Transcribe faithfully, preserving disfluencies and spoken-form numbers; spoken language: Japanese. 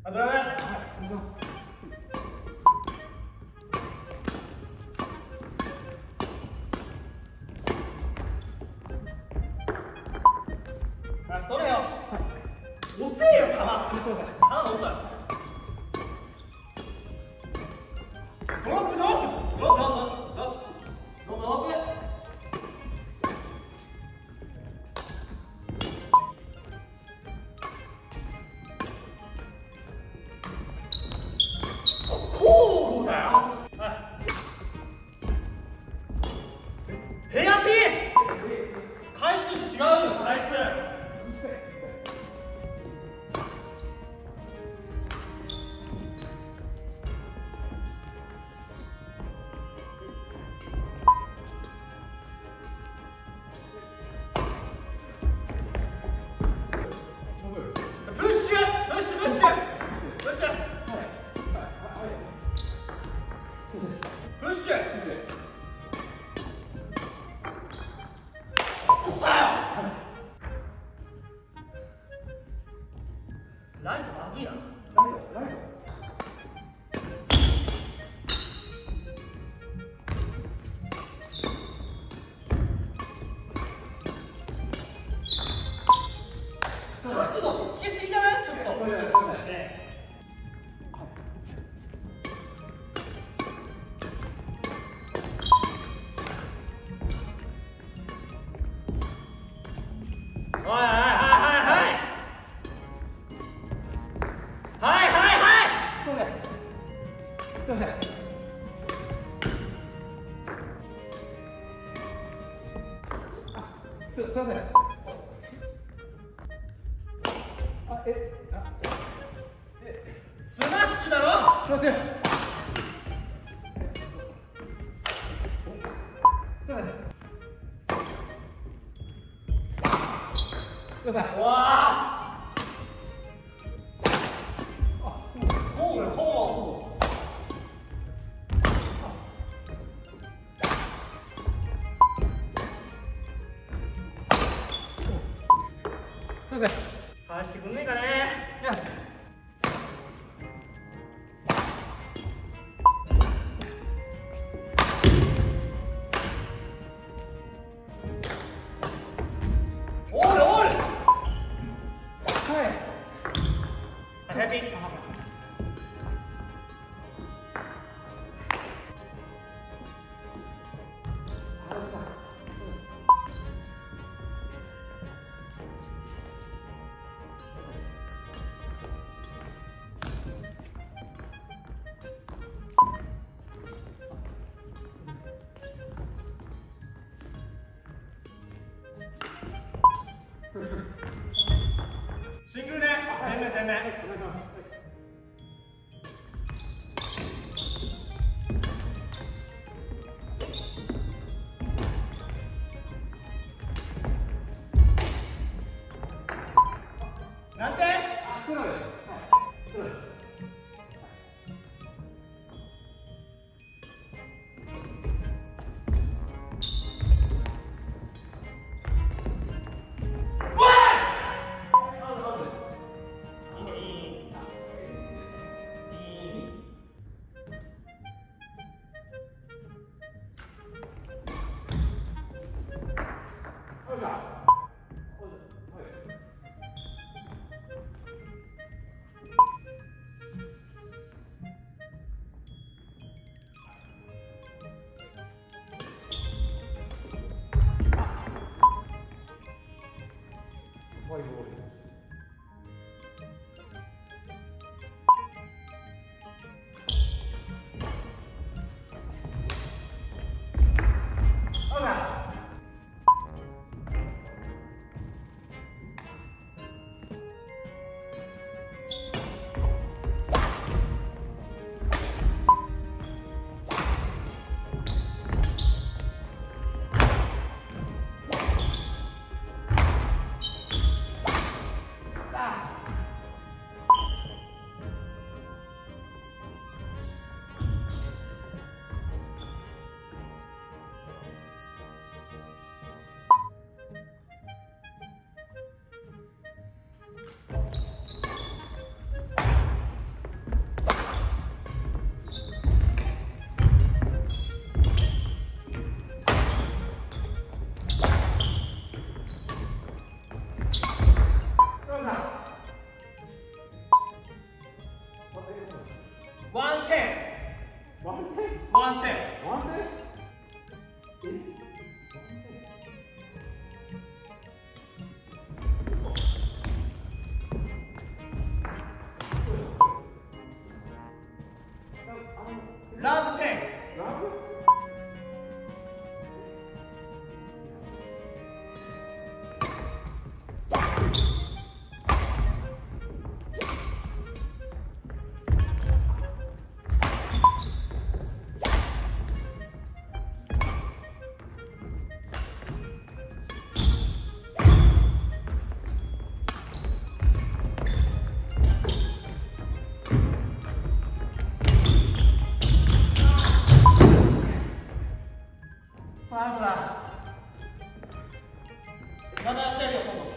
あ、ドラム。はい、お願いします。あ、取れよ。押せよ、球。球押すな。ドロップ、ドロップ、ドロップ、ドロップ、ドロップ、ドロップ、ドロップ。こうだよ。ヘアピン。回数違うよ、回数。プッシュ、プッシュ、プッシュ、プッシュ。プッシュ。ここだよ。ライトまぶいな。ライト、ライト。角度つけすぎじゃない？ちょっと。これだよ、これだよね。はいはいはいはいはいはいはい。すいません。すいません。あ、す、すいません。あ、え、あ、え、スマッシュだろ。すいません。すいません。ください。わあ。あ、こうだよ、こう。すいません。返してくんねえかね。いや。オールオール。はい。ヘアピン。シングルね。全面全面。お願いします。何点？あ、プロです。はい。プロです。 ワンテン。ワンテン。ワンテン。ワンテン。え？ラブテン。ラブ？サードだ。まだやってるよ、今度。